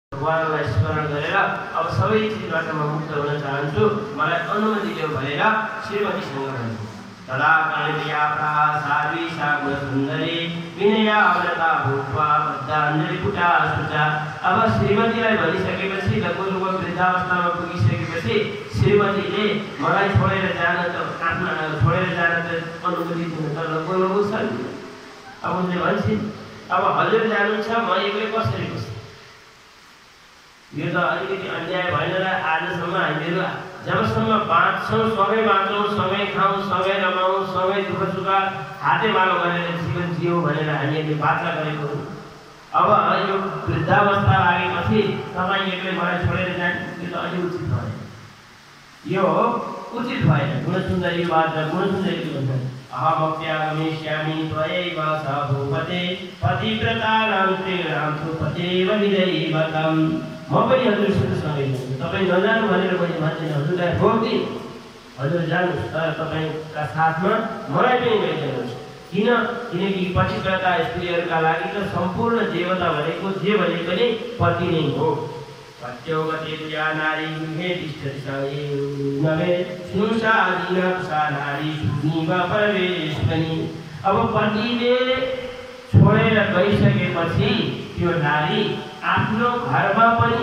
भगवानलाई स्मरण गरेर अब सबै चिजबाट म मुक्त हुन चाहन्छु, मलाई अनुमति दियो भनेर श्रीमतीसँग भन्छु। तदा कन्या साध्वी सा गुणसुन्दरी विनया अमृता भूत्वा बद्धाञ्जलि पुटा सुचा। अब श्रीमतीलाई भनिसकेपछि लगभग वृद्धावस्थामा पुगिसकेपछि श्रीमतीले मलाई छोडेर जान त अनुमति दिन त लगभग छ नि। अब उनले भन्छन् अब हजुर जानुहुन्छ, म एक्लै कसरी बस्छु? यो त अलिकति अन्याय भएन र आजसम्म हामीहरू जबसम्म बाँच्छौँ सँगै बाँच्छौँ, सँगै खाउँ, सँगै रमाउँ, सँगै दुःख सुख हातेमालो गरेर जीवन जियौँ भनेर हामीहरूले वाचा गरेको हो। अब यो वृद्धावस्था लागेपछि तपाईँ एक्लै मलाई छोडेर जाने यो त अलि उचित भएन, यो उचित भएन। गुणसुन्दरी वाचा गुणसुन्दरी भन्छ अहमप्यागमिष्यामि त्वयैव स भूपते पतिव्रतानां स्त्रीणां तु पतेव विदैवतम्। म पनि हजुरसँग सँगै जान्छु, तपाईँ नजानु भनेर मैले भन्दिनँ, हजुरलाई रोक्दिनँ, हजुर जानुहोस्, तर तपाईँका साथमा मलाई पनि लैजानुहोस्। किनकि पतिव्रता स्त्रीहरूका लागि त सम्पूर्ण देवता भनेको जे भने पनि पति नै हो। पत्योगते तुया नारी गृहे तिष्ठति नवे सुनुषादीना सा नारी सुनीव परमेश्वरी। अब पतिले छोडेर गइसकेपछि त्यो नारी आफ्नो घरमा पनि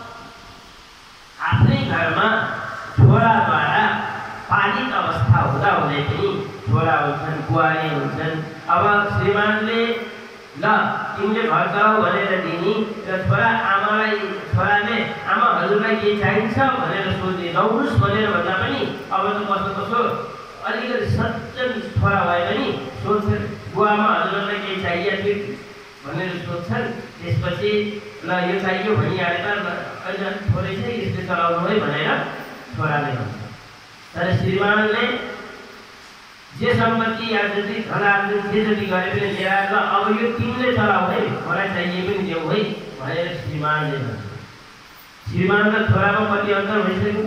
आफ्नै घरमा छोराद्वारा पालित अवस्था हुँदा हुँदै पनि छोरा हुन्छन्, बुहारी हुन्छन्। अब श्रीमानले ल तिमीले घर चलाऊ भनेर दिने र छोराले आमा हजुरलाई के चाहिन्छ भनेर सोध्ने, नौरुस भनेर भन्दा पनि अब त कसो अलिकति सज्जन छोरा भए पनि सोध्छन् बुवामा हजुरलाई के चाहिएको थियो भनेर सोध्छन्। त्यसपछि ल यो चाहियो भनिहाले त अहिले थोरै छ यसले चलाउनु है भनेर छोराले भन्छ। तर श्रीमानले जे सम्पत्ति या जति धनार्जन जे जति गरे पनि ल्याएर अब यो तिमीले चलाऊ है, मलाई चाहिए पनि देऊ है भनेर श्रीमानले भन्छ। श्रीमान र छोरामा कति अन्तर भइसक्यो।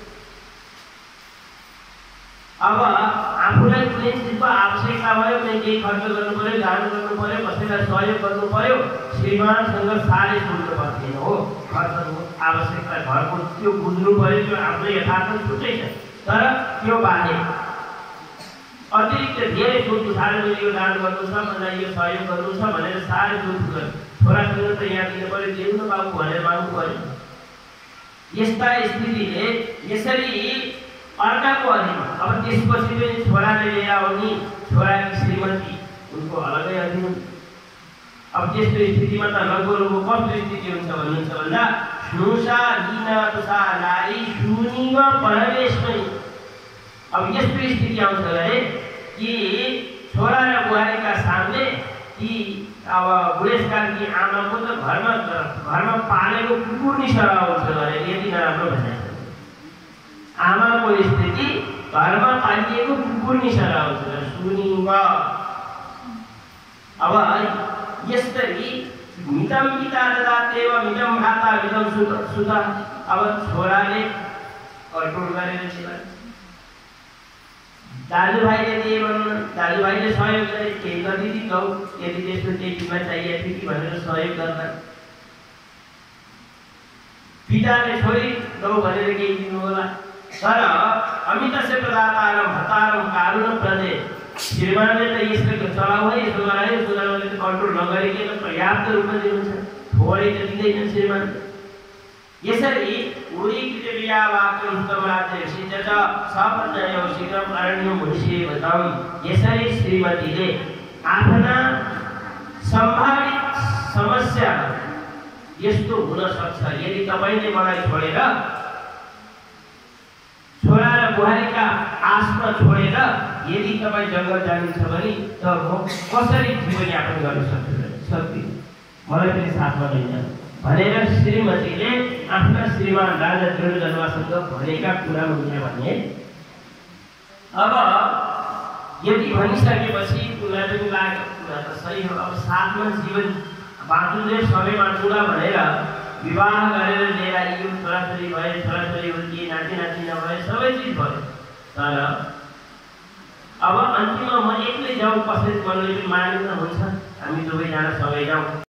अब आफूलाई कुनै चिजको आवश्यकता भयो, कुनै केही खर्च गर्नु पर्यो, दान गर्नु पर्यो, कसैलाई सहयोग गर्नु पर्यो, श्रीमानसँग साह्रै बुझ्नु पर्दैन हो। खर्चको आवश्यकता घरको त्यो बुझ्नु पर्यो, त्यो आफ्नो यथार्थ छुट्टै छ। तर त्यो बाहेक अतिरिक्त धेरै सोध्नु साह्रै मैले यो दान गर्नु छ, मलाई यो सहयोग गर्नु छ भनेर साह्रै सोध्नु गर्नु, छोरासँग त यहाँ दिनु पर्यो, देऊ न बाबु भनेर माग्नु पर्यो। यस्ता स्थितिले यसरी अर्काको अधीनमा, अब त्यसपछि पनि छोराले लिएर आउने छोराकी श्रीमती उनको अलगै अधीन। अब त्यस्तो स्थितिमा त लगभग कस्तो स्थिति हुन्छ भन्नुहुन्छ भन्दा स्नुषा लीना तुषा नारी सुनिव परमेश्वरी। अब यस्तो स्थिति आउँछ भने कि छोरा र बुहारीका सामने ती अब बुढेसकालकी आमाको त घरमा पालेको कुकुर नि सराउँछ भने यति नराम्रो भनेको आमाको स्थिति घरमा पालिएको कुकुर नि सराउँछ सुनिव। अब यसरी मितम पिता ददातेव मितम भ्राता मितम सुता। अब छोराले कन्ट्रोल गरेर दिला, दाजुभाइले दिए भन्नु, दाजुभाइले सहयोग गरे केही नदिदी गाउँ, यदि त्यस्तो केही बिमा चाहिएको थियो कि भनेर सहयोग गर्दा पिताले छोरी गाउँ भनेर केही दिनु होला। तर अमितस्य प्रदातारम भतारम कारुण प्रदे। श्रीमानले त यसको चलाउ है, यसो गरायो यसो गराउने त कन्ट्रोल नगरिकन पर्याप्त रूपमा दिनुहुन्छ, थोरै त दिँदैन श्रीमान। यसरी उडीकृतव्यावाक्यं स्तमराज्य सिद्धच सपन्नयो शीघ्रं अरण्यं मुनिसेवतं। यसरी श्रीमतीले आफ्ना सम्भावित समस्या यस्तो हुन सक्छ यदि तपाईँले मलाई छोडेर छोरा र बुहारीका आसमा छोडेर यदि तपाईँ जङ्गल जानुहुन्छ भने त म कसरी जीवनयापन गर्न सक्दिनँ, मलाई पनि साथमा लैजानु भनेर श्रीमतीले आफ्ना श्रीमान राजा दुर्योधनसँग भनेका कुरा हुन्छ भने अब यदि भनिसकेपछि उनलाई पनि लाग्यो कुरा त सही हो। अब साथमा जीवन बाँच्नुले सबै बाँच्नुला भनेर विवाह गरेर लिएर आइयो, छोराछोरी भए, छोराछोरी हुर्किए, नाति नातिना भए, सबै चिज भयो। तर अब अन्तिममा म एक्लै जाउँ कसरी मनले पनि मानेर हुन्छ, हामी दुवैजना सँगै जाउँ।